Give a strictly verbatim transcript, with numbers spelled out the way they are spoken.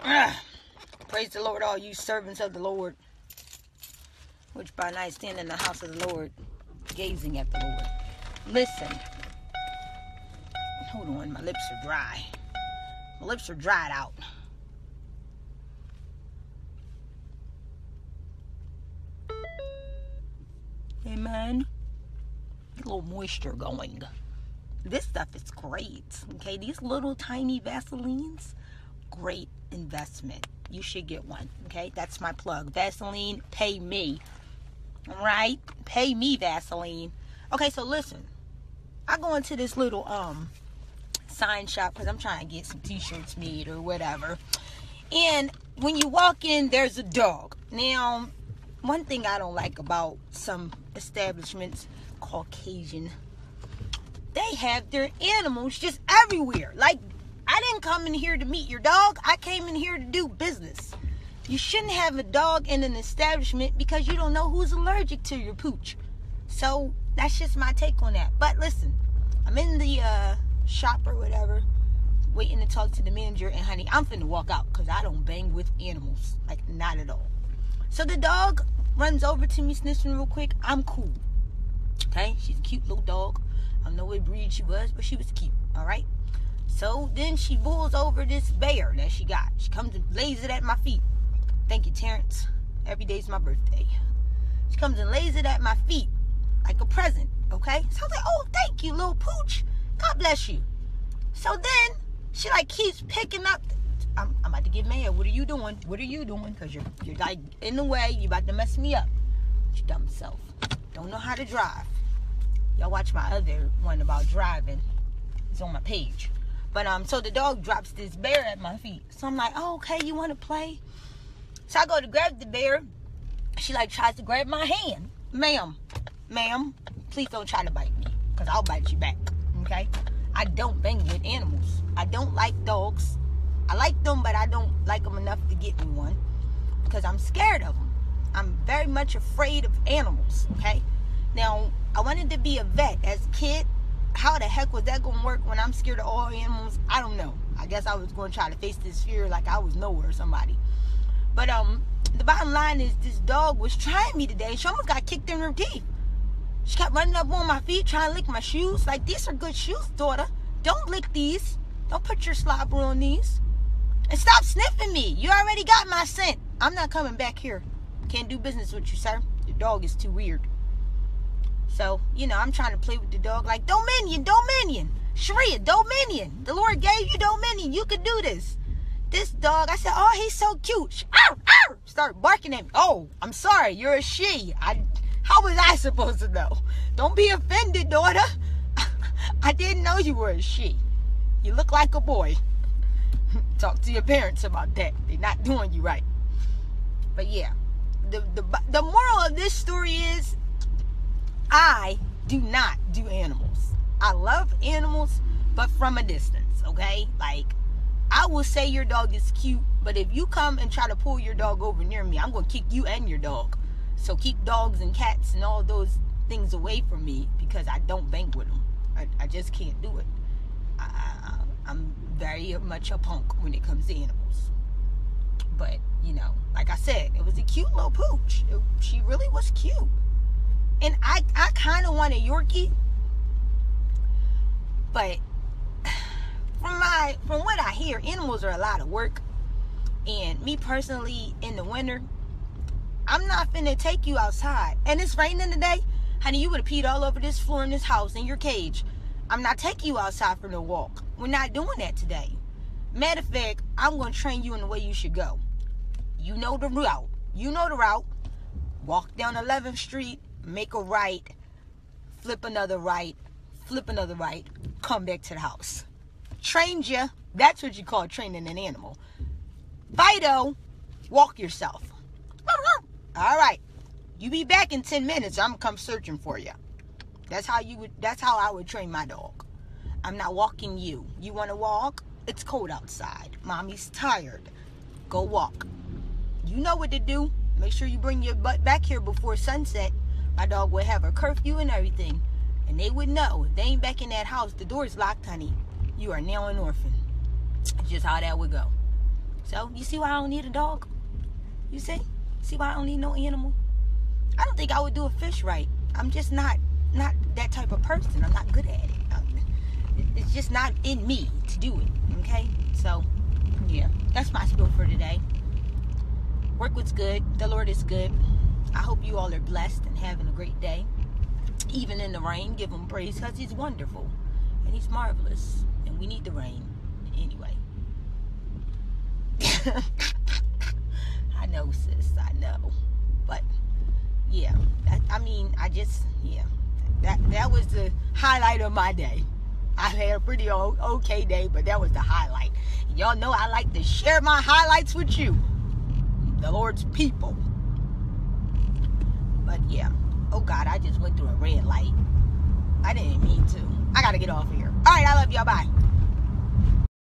Ah, praise the Lord, all you servants of the Lord, which by night stand in the house of the Lord, gazing at the Lord. Listen. Hold on, my lips are dry. My lips are dried out. Amen. Get a little moisture going. This stuff is great. Okay, these little tiny Vaselines, great investment. You should get one. Okay, that's my plug. Vaseline, pay me. All right, pay me, Vaseline. Okay, so listen. I go into this little um sign shop because I'm trying to get some t-shirts made or whatever. And when you walk in, there's a dog. Now, one thing I don't like about some establishments, Caucasian, they have their animals just everywhere. Like, I didn't come in here to meet your dog. I came in here to do business. You shouldn't have a dog in an establishment because you don't know who's allergic to your pooch. So, that's just my take on that. But listen, I'm in the uh, shop or whatever, waiting to talk to the manager. And honey, I'm finna walk out because I don't bang with animals. Like, not at all. So the dog runs over to me, sniffing real quick. I'm cool. Okay? She's a cute little dog. I don't know what breed she was, but she was cute. Alright? So then she pulls over this bear that she got. She comes and lays it at my feet. Thank you, Terrence. Every day's my birthday. She comes and lays it at my feet like a present. Okay? So I was like, oh, thank you, little pooch. God bless you. So then she like keeps picking up. I'm, I'm about to get mad. What are you doing? What are you doing? Because you're, you're like in the way. You about to mess me up. You dumb self. Don't know how to drive. Y'all watch my other one about driving. It's on my page. But um, so the dog drops this bear at my feet. So I'm like, oh, okay, you want to play? So I go to grab the bear. She like tries to grab my hand. Ma'am, ma'am, please don't try to bite me. Because I'll bite you back. Okay? I don't bang with animals. I don't like dogs. I like them, but I don't like them enough to get me one because I'm scared of them. I'm very much afraid of animals, okay? Now, I wanted to be a vet as a kid. How the heck was that going to work when I'm scared of all animals? I don't know. I guess I was going to try to face this fear like I was Noah or somebody. But um, the bottom line is this dog was trying me today. She almost got kicked in her teeth. She kept running up on my feet, trying to lick my shoes. Like, these are good shoes, daughter. Don't lick these. Don't put your slobber on these. And stop sniffing me. You already got my scent. I'm not coming back here. Can't do business with you, sir. Your dog is too weird. So, you know, I'm trying to play with the dog like, Dominion, Dominion. Sharia, Dominion. The Lord gave you Dominion. You could do this. This dog, I said, oh, he's so cute. Arr, arr. Start barking at me. Oh, I'm sorry. You're a she. I, how was I supposed to know? Don't be offended, daughter. I didn't know you were a she. You look like a boy. Talk to your parents about that. They're not doing you right. But yeah, the, the the moral of this story is I do not do animals. I love animals, but from a distance, okay? Like, I will say your dog is cute, but if you come and try to pull your dog over near me, I'm going to kick you and your dog. So keep dogs and cats and all those things away from me because I don't bang with them. I, I just can't do it. I, I, I'm very much a punk when it comes to animals. But, you know, like I said, it was a cute little pooch. It, she really was cute. And I, I kind of want a Yorkie. But from my from what I hear, animals are a lot of work. And me personally, in the winter, I'm not finna take you outside. And it's raining today. Honey, you would have peed all over this floor in this house, in your cage. I'm not taking you outside for no walk. We're not doing that today. Matter of fact, I'm going to train you in the way you should go. You know the route. You know the route. Walk down eleventh Street, make a right, flip another right, flip another right, come back to the house. Trained you. That's what you call training an animal. Fido, walk yourself. All right. You be back in ten minutes. I'm going to come searching for you. That's how you would. That's how I would train my dog. I'm not walking you. You want to walk? It's cold outside. Mommy's tired. Go walk. You know what to do. Make sure you bring your butt back here before sunset. My dog would have a curfew and everything. And they would know. If they ain't back in that house, the door's locked, honey. You are now an orphan. It's just how that would go. So, you see why I don't need a dog? You see? See why I don't need no animal? I don't think I would do a fish right. I'm just not not that type of person. I'm not good at it. Um, it's just not in me to do it. Okay? So, yeah. That's my spiel for today. Work was good. The Lord is good. I hope you all are blessed and having a great day. Even in the rain, give him praise because he's wonderful. And he's marvelous. And we need the rain. Anyway. I know, sis. I know. But, yeah. I, I mean, I just, yeah. That that was the highlight of my day. I had a pretty old, okay day, but that was the highlight. Y'all know I like to share my highlights with you. The Lord's people. But, yeah. Oh, God, I just went through a red light. I didn't mean to. I got to get off here. All right, I love y'all. Bye.